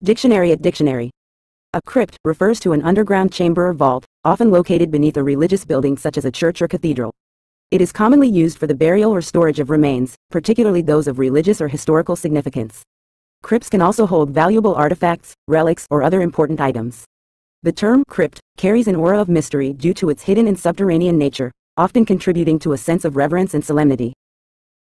Dictionary at dictionary. A crypt refers to an underground chamber or vault, often located beneath a religious building such as a church or cathedral. It is commonly used for the burial or storage of remains, particularly those of religious or historical significance. Crypts can also hold valuable artifacts, relics, or other important items. The term crypt carries an aura of mystery due to its hidden and subterranean nature, often contributing to a sense of reverence and solemnity.